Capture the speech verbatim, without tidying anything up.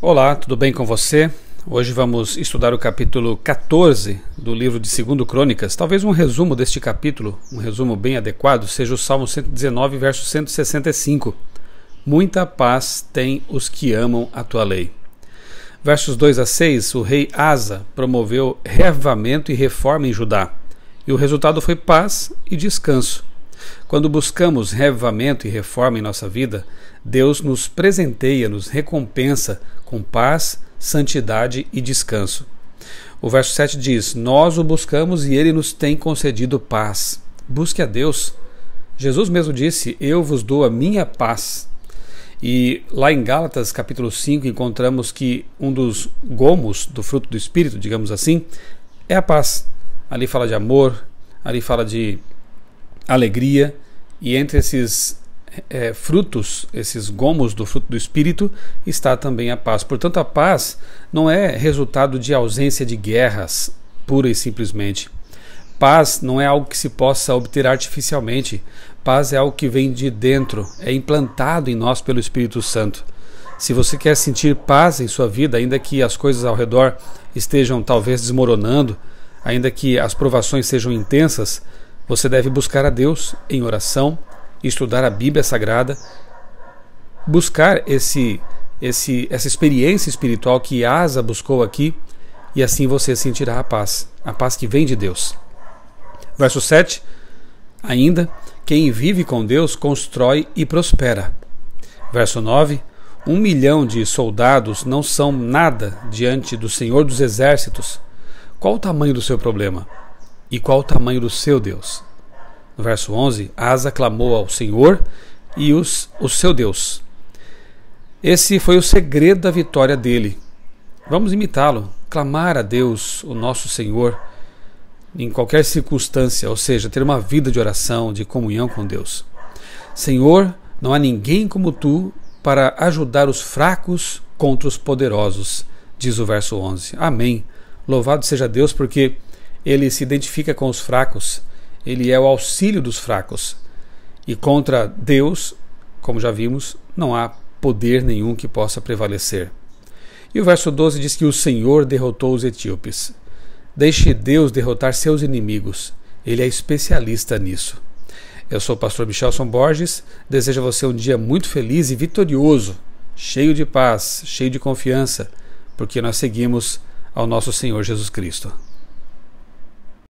Olá, tudo bem com você? Hoje vamos estudar o capítulo quatorze do livro de Segundo Crônicas. Talvez um resumo deste capítulo, um resumo bem adequado, seja o Salmo cento e dezenove, verso cento e sessenta e cinco. Muita paz tem os que amam a tua lei. Versos dois a seis, o rei Asa promoveu reavivamento e reforma em Judá, e o resultado foi paz e descanso. Quando buscamos reavivamento e reforma em nossa vida, Deus nos presenteia, nos recompensa com paz, santidade e descanso. O verso sete diz: nós o buscamos e ele nos tem concedido paz. Busque a Deus. Jesus mesmo disse: eu vos dou a minha paz. E lá em Gálatas capítulo cinco encontramos que um dos gomos do fruto do Espírito, digamos assim, é a paz. Ali fala de amor, ali fala de alegria, e entre esses é, frutos, esses gomos do fruto do Espírito, está também a paz. Portanto, a paz não é resultado de ausência de guerras, pura e simplesmente. Paz não é algo que se possa obter artificialmente. Paz é algo que vem de dentro, é implantado em nós pelo Espírito Santo. Se você quer sentir paz em sua vida, ainda que as coisas ao redor estejam talvez desmoronando, ainda que as provações sejam intensas, você deve buscar a Deus em oração, estudar a Bíblia Sagrada, buscar esse, esse, essa experiência espiritual que Asa buscou aqui, e assim você sentirá a paz, a paz que vem de Deus. Verso sete, ainda, quem vive com Deus constrói e prospera. Verso nove, um milhão de soldados não são nada diante do Senhor dos Exércitos. Qual o tamanho do seu problema? E qual o tamanho do seu Deus? No verso onze, Asa clamou ao Senhor e os, o seu Deus. Esse foi o segredo da vitória dele. Vamos imitá-lo, clamar a Deus, o nosso Senhor, em qualquer circunstância, ou seja, ter uma vida de oração, de comunhão com Deus. Senhor, não há ninguém como tu para ajudar os fracos contra os poderosos, diz o verso onze. Amém. Louvado seja Deus, porque ele se identifica com os fracos, ele é o auxílio dos fracos. E contra Deus, como já vimos, não há poder nenhum que possa prevalecer. E o verso doze diz que o Senhor derrotou os etíopes. Deixe Deus derrotar seus inimigos, ele é especialista nisso. Eu sou o pastor Michelson Borges, desejo a você um dia muito feliz e vitorioso, cheio de paz, cheio de confiança, porque nós seguimos ao nosso Senhor Jesus Cristo.